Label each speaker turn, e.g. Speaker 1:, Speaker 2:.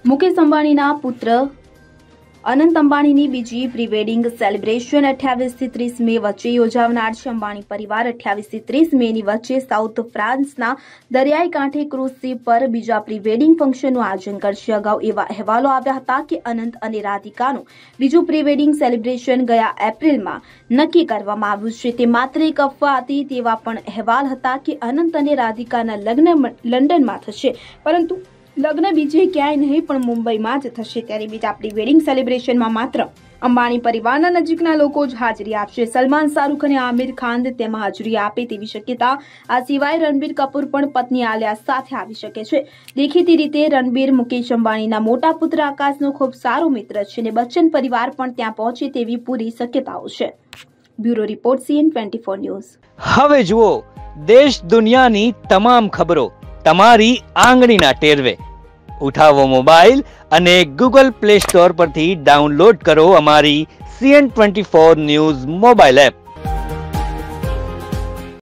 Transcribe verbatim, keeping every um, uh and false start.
Speaker 1: મુકેશ અંબાણીના પુત્ર અનંત અંબાણીની બીજી pre wedding celebration અઠ્યાવીસ થી ત્રીસ મે વચ્ચે યોજાનાર છે. અંબાણી પરિવાર અઠ્યાવીસ થી ત્રીસ મેની વચ્ચે સાઉથ ફ્રાન્સના દરિયાઈ કાંઠે ક્રૂઝ શિપ પર બીજા પ્રી વેડિંગ ફંક્શનનું આયોજન કરશે. અગાઉ એવા અહેવાલો આવ્યા હતા કે અનંત અને રાધિકાનું બીજું પ્રી વેડિંગ સેલિબ્રેશન ગયા એપ્રિલમાં નક્કી કરવામાં આવ્યું છે. તે માત્ર એક અફવા હતી. તેવા પણ અહેવાલ હતા કે અનંત અને રાધિકાના લગ્ન લંડનમાં થશે, પરંતુ લગ્ન બીજે ક્યાંય નહીં પણ મુંબઈમાં જ થશે. ત્યારે બીજા પ્રી વેડિંગ સેલિબ્રેશનમાં માત્ર અંબાણી પરિવારના નજીકના લોકો જ હાજરી આપશે. સલમાન, શાહરૂખ અને આમિર ખાન તેમાં હાજરી આપે તેવી શક્યતા. આ સિવાય રણબીર કપૂર પણ પત્ની આલિયા સાથે આવી શકે છે. દેખીતી રીતે રણબીર મુકેશ અંબાણીના મોટા પુત્ર આકાશનો ખૂબ સારો મિત્ર છે અને બચ્ચન પરિવાર પણ ત્યાં પહોંચે તેવી પૂરી શક્યતાઓ છે. Bureau report CN twenty four news.
Speaker 2: હવે જુઓ દેશ દુનિયાની તમામ ખબરો તમારી આંગળીના ટેરવે. ઉઠાવો મોબાઈલ અને ગૂગલ પ્લે સ્ટોર પરથી ડાઉનલોડ કરો અમારી CN twenty four news mobile app.